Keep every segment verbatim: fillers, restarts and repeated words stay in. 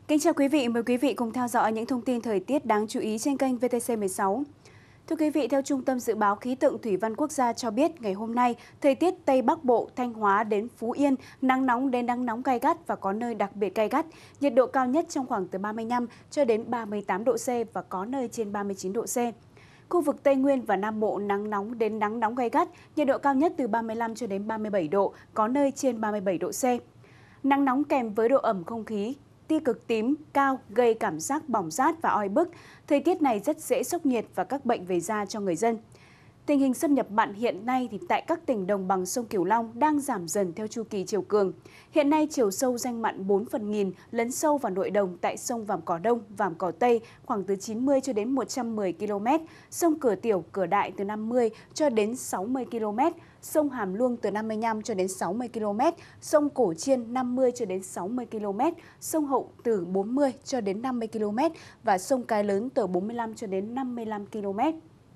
Kính chào quý vị, mời quý vị cùng theo dõi những thông tin thời tiết đáng chú ý trên kênh vê tê xê mười sáu. Thưa quý vị, theo Trung tâm Dự báo Khí tượng Thủy văn Quốc gia cho biết, ngày hôm nay, thời tiết Tây Bắc Bộ, Thanh Hóa đến Phú Yên, nắng nóng đến nắng nóng gay gắt và có nơi đặc biệt gay gắt. Nhiệt độ cao nhất trong khoảng từ ba mươi lăm cho đến ba mươi tám độ C và có nơi trên ba mươi chín độ C. Khu vực Tây Nguyên và Nam Bộ nắng nóng đến nắng nóng gay gắt, nhiệt độ cao nhất từ ba mươi lăm cho đến ba mươi bảy độ, có nơi trên ba mươi bảy độ C. Nắng nóng kèm với độ ẩm không khí tia cực tím cao gây cảm giác bỏng rát và oi bức. Thời tiết này rất dễ sốc nhiệt và các bệnh về da cho người dân. Tình hình xâm nhập mặn hiện nay thì tại các tỉnh đồng bằng sông Cửu Long đang giảm dần theo chu kỳ chiều cường. Hiện nay chiều sâu danh mặn bốn phần nghìn lấn sâu vào nội đồng tại sông Vàm Cỏ Đông, Vàm Cỏ Tây khoảng từ chín mươi cho đến một trăm mười ki lô mét, sông Cửa Tiểu, Cửa Đại từ năm mươi cho đến sáu mươi ki lô mét, sông Hàm Luông từ năm mươi lăm cho đến sáu mươi ki lô mét, sông Cổ Chiên năm mươi cho đến sáu mươi ki lô mét, sông Hậu từ bốn mươi cho đến năm mươi ki lô mét và sông Cái Lớn từ bốn mươi lăm cho đến năm mươi lăm ki lô mét.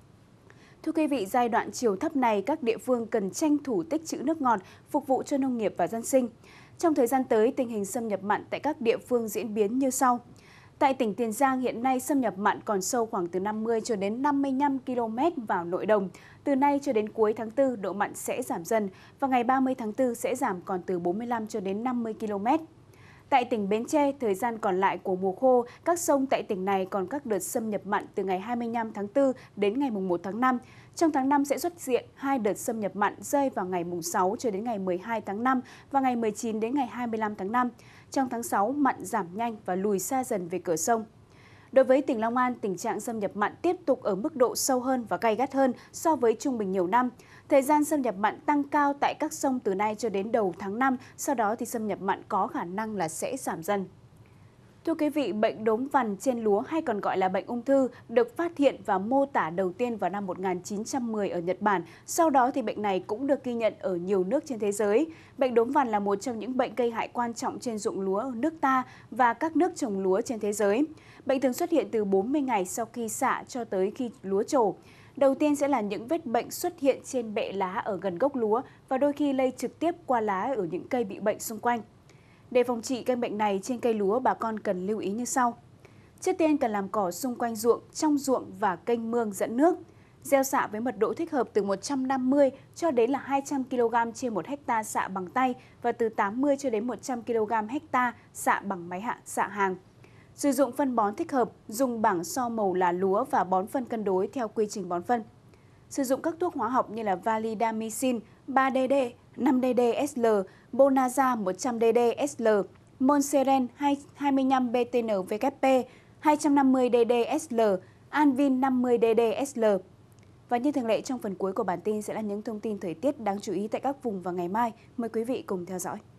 Thưa quý vị, giai đoạn chiều thấp này, các địa phương cần tranh thủ tích trữ nước ngọt phục vụ cho nông nghiệp và dân sinh. Trong thời gian tới, tình hình xâm nhập mặn tại các địa phương diễn biến như sau. Tại tỉnh Tiền Giang hiện nay xâm nhập mặn còn sâu khoảng từ năm mươi cho đến năm mươi lăm ki lô mét vào nội đồng. Từ nay cho đến cuối tháng tư, độ mặn sẽ giảm dần và ngày ba mươi tháng tư sẽ giảm còn từ bốn mươi lăm cho đến năm mươi ki lô mét. Tại tỉnh Bến Tre, thời gian còn lại của mùa khô, các sông tại tỉnh này còn các đợt xâm nhập mặn từ ngày hai mươi lăm tháng tư đến ngày một tháng năm. Trong tháng năm sẽ xuất hiện hai đợt xâm nhập mặn rơi vào ngày sáu cho đến ngày mười hai tháng năm và ngày mười chín đến ngày hai mươi lăm tháng năm. Trong tháng sáu, mặn giảm nhanh và lùi xa dần về cửa sông. Đối với tỉnh Long An, tình trạng xâm nhập mặn tiếp tục ở mức độ sâu hơn và gay gắt hơn so với trung bình nhiều năm. Thời gian xâm nhập mặn tăng cao tại các sông từ nay cho đến đầu tháng năm, sau đó thì xâm nhập mặn có khả năng là sẽ giảm dần. Thưa quý vị, bệnh đốm vằn trên lúa hay còn gọi là bệnh ung thư được phát hiện và mô tả đầu tiên vào năm một nghìn chín trăm mười ở Nhật Bản. Sau đó thì bệnh này cũng được ghi nhận ở nhiều nước trên thế giới. Bệnh đốm vằn là một trong những bệnh gây hại quan trọng trên ruộng lúa ở nước ta và các nước trồng lúa trên thế giới. Bệnh thường xuất hiện từ bốn mươi ngày sau khi xạ cho tới khi lúa trổ. Đầu tiên sẽ là những vết bệnh xuất hiện trên bẹ lá ở gần gốc lúa và đôi khi lây trực tiếp qua lá ở những cây bị bệnh xung quanh. Để phòng trị căn bệnh này trên cây lúa, bà con cần lưu ý như sau. Trước tiên cần làm cỏ xung quanh ruộng, trong ruộng và kênh mương dẫn nước. Gieo xạ với mật độ thích hợp từ một trăm năm mươi cho đến là hai trăm ki lô gam trên một hecta xạ bằng tay và từ tám mươi cho đến một trăm ki lô gam hecta xạ bằng máy hạ xạ hàng. Sử dụng phân bón thích hợp, dùng bảng so màu là lúa và bón phân cân đối theo quy trình bón phân. Sử dụng các thuốc hóa học như là Validamicin ba D D, năm D D S L, Bonasa một trăm D D S L, Monseren hai mươi lăm B T N W P, hai trăm năm mươi D D S L, Anvin năm mươi D D S L. Và như thường lệ, trong phần cuối của bản tin sẽ là những thông tin thời tiết đáng chú ý tại các vùng vào ngày mai. Mời quý vị cùng theo dõi.